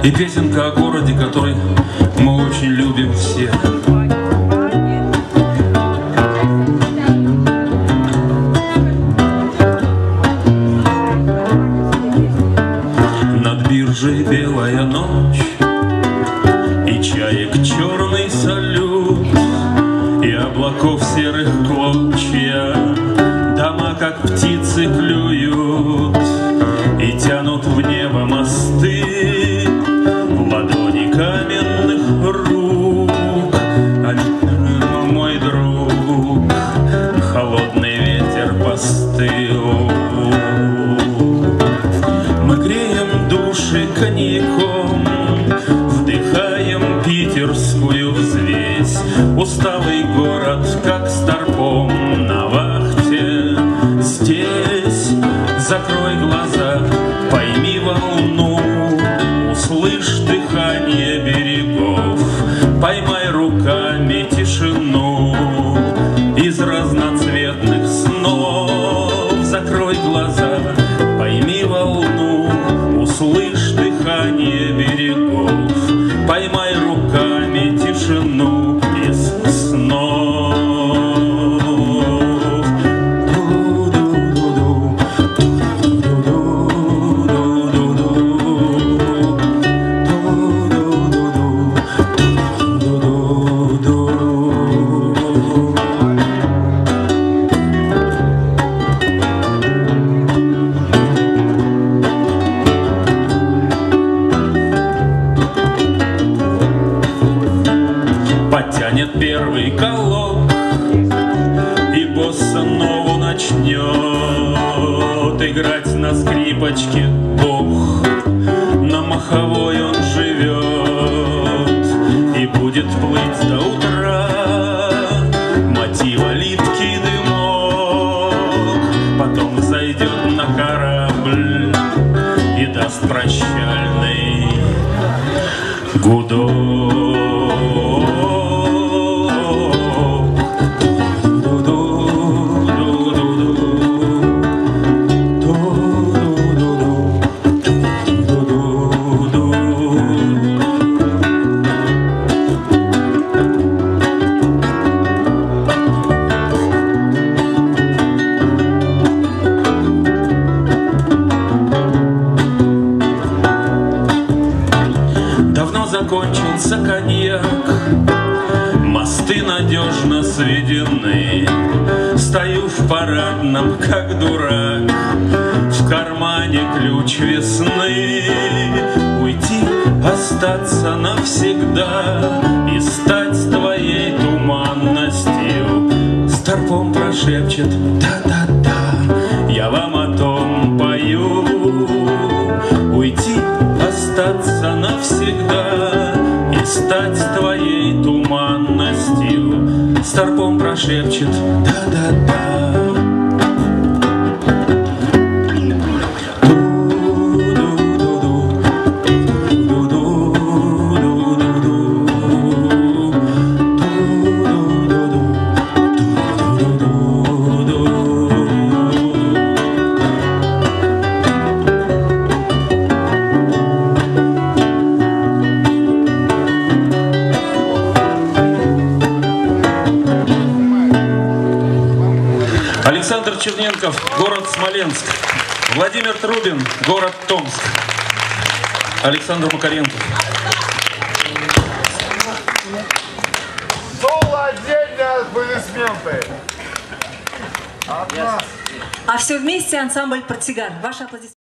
И песенка о городе, который мы очень любим все. Над биржей белая ночь, и чаек черный салют, и облаков серых клочья, дома, как птицы, клюют и тянут в небо мосты, в ладони каменных рук. Мой друг, холодный ветер постыл. Мы греем души коньяком, вдыхаем питерскую взвесь. Усталый город, как старпом на вахте здесь. Закрой глаза, пойми волну, услышь дыхание берегов, поймай руками тишину из разноцветных снов. Закрой глаза, пойми волну, услышь дыхание берегов, поймай руками тишину из снов. Потянет первый колок, и босса-нову начнет играть на скрипочке Бог. На маховой он живет и будет плыть до утра. Мотива липкий дымок, потом зайдет на корабль и даст прощальный гудок. Закончился коньяк, мосты надежно сведены. Стою в парадном, как дурак, в кармане ключ весны. Уйти, остаться навсегда и стать твоей туманностью. Старпом прошепчет: да-да-да, я вам о том пою. Уйти, остаться навсегда и стать твоей туманностью. Старпом прошепчет: да-да-да. Александр Черненков, город Смоленск. Владимир Трубин, город Томск. Александр Макаренко. Соло отдельно, аплодисменты. А все вместе ансамбль «Портсигар». Ваши аплодисменты.